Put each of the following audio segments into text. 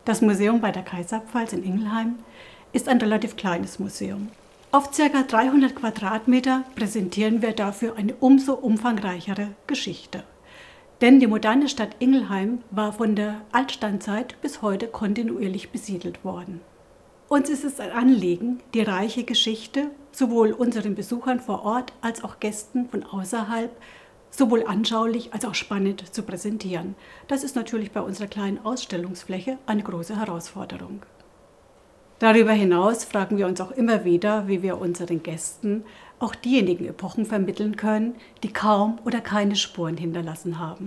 Das Museum bei der Kaiserpfalz in Ingelheim ist ein relativ kleines Museum. Auf ca. 300 Quadratmeter präsentieren wir dafür eine umso umfangreichere Geschichte. Denn die moderne Stadt Ingelheim war von der Altsteinzeit bis heute kontinuierlich besiedelt worden. Uns ist es ein Anliegen, die reiche Geschichte sowohl unseren Besuchern vor Ort als auch Gästen von außerhalb sowohl anschaulich als auch spannend zu präsentieren. Das ist natürlich bei unserer kleinen Ausstellungsfläche eine große Herausforderung. Darüber hinaus fragen wir uns auch immer wieder, wie wir unseren Gästen auch diejenigen Epochen vermitteln können, die kaum oder keine Spuren hinterlassen haben.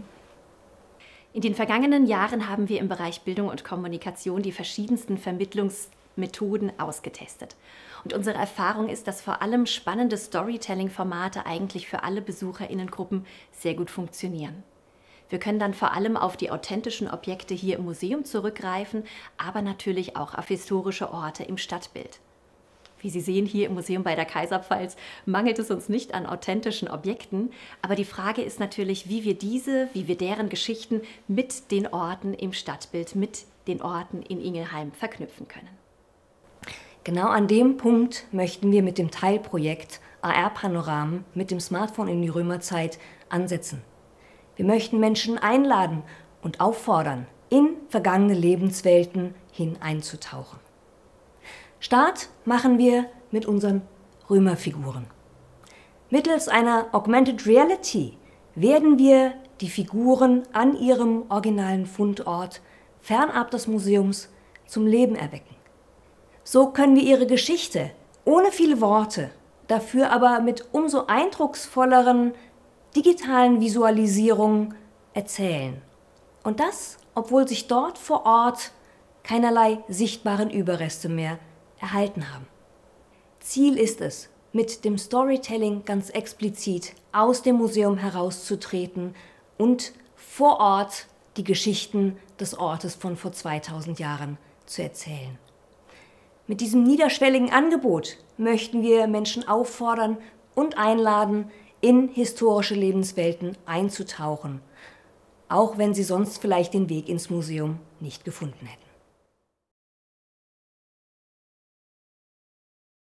In den vergangenen Jahren haben wir im Bereich Bildung und Kommunikation die verschiedensten Vermittlungsmethoden ausgetestet. Und unsere Erfahrung ist, dass vor allem spannende Storytelling-Formate eigentlich für alle BesucherInnengruppen sehr gut funktionieren. Wir können dann vor allem auf die authentischen Objekte hier im Museum zurückgreifen, aber natürlich auch auf historische Orte im Stadtbild. Wie Sie sehen, hier im Museum bei der Kaiserpfalz mangelt es uns nicht an authentischen Objekten, aber die Frage ist natürlich, wie wir deren Geschichten mit den Orten im Stadtbild, mit den Orten in Ingelheim verknüpfen können. Genau an dem Punkt möchten wir mit dem Teilprojekt AR-Panoramen mit dem Smartphone in die Römerzeit ansetzen. Wir möchten Menschen einladen und auffordern, in vergangene Lebenswelten hineinzutauchen. Start machen wir mit unseren Römerfiguren. Mittels einer Augmented Reality werden wir die Figuren an ihrem originalen Fundort fernab des Museums zum Leben erwecken. So können wir ihre Geschichte ohne viele Worte, dafür aber mit umso eindrucksvolleren digitalen Visualisierungen erzählen. Und das, obwohl sich dort vor Ort keinerlei sichtbaren Überreste mehr erhalten haben. Ziel ist es, mit dem Storytelling ganz explizit aus dem Museum herauszutreten und vor Ort die Geschichten des Ortes von vor 2000 Jahren zu erzählen. Mit diesem niederschwelligen Angebot möchten wir Menschen auffordern und einladen, in historische Lebenswelten einzutauchen, auch wenn sie sonst vielleicht den Weg ins Museum nicht gefunden hätten.